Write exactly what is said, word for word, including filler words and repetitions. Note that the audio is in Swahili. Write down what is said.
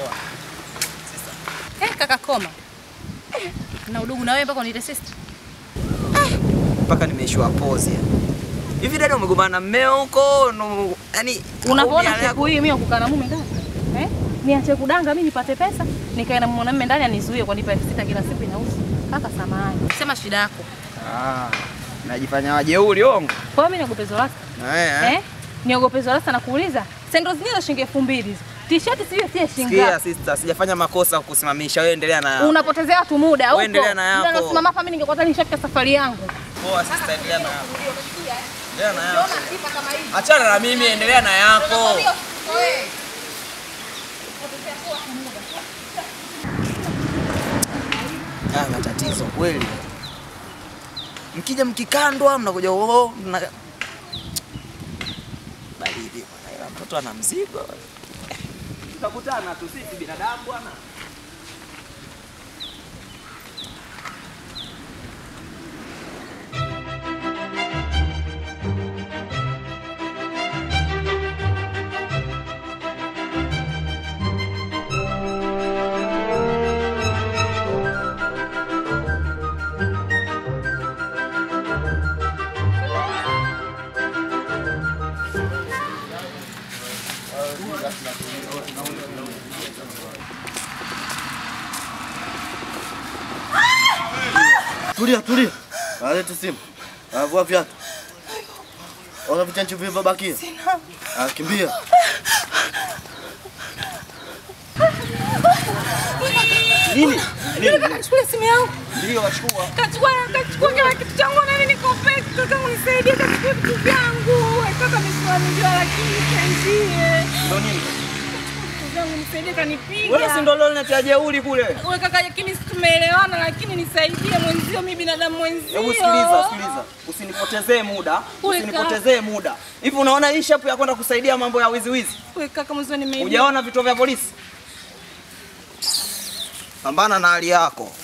Poa. Sister. Eh, kaka koma. Eh, na udugu na wewe mpaka uniite sister. Eh, mpaka nimeishiwa pause. Hivi dada umegombana na mmeo huko? No, yani unapoona siku hii mimi kukaa na mume ndani? Eh? Niache kudanga mimi nipate pesa, nikae na mwanamume ndani anizuie kwa nipa elfu sita kila siku inausi. Kaka samahani. Sema shida yako. Ah, najifanya wajeuri ongo. Kwa mimi niogope Zorasta? Eh. Eh? Niogope Zorasta na kuuliza. Sendo zenyewe za shilingi elfu mbili hizo. T-shirt sio si shilingi. Sikia sister, sijafanya makosa kukusimamisha. Wewe endelea na. Unapotezea watu muda huko. Wewe endelea na yako. Ndio nasimama hapa mimi ningekuwa nishafika safari yangu. Poa sister, endelea na yako. Endelea na yako. Achana na mimi, endelea na yako. Ah, matatizo kweli. Mkija mkikandwa mnakuja oh mna baridi bwana, ila mtoto ana mzigo. Tutakutana tu sisi binadamu bwana. Tulia, tulia. Alete simu. Avua viatu. Ona vichanchi vilivyobakia. Sina. Ah, kimbia. Nini? Nini? Kachukua simu yangu. Ndio wachukua. Kachukua, kachukua kila kitu changu na mimi niko peke. Kaka unisaidie kachukua vitu vyangu. Kaka ameswali lakini saidie. Ndio nini? Zangu nisaidie kanipiga. Wewe si ndio leo unatia jeuri kule? Wewe kaka, lakini tumeelewana, lakini nisaidie mwenzio, mimi binadamu mwenzio. Hebu sikiliza, sikiliza. Usinipotezee muda. Usinipotezee muda. Hivi unaona hii shapu ya kwenda kusaidia mambo ya wizi wizi? Wewe kaka, mwenzio nimeiba. Hujaona vituo vya polisi? Pambana na hali yako.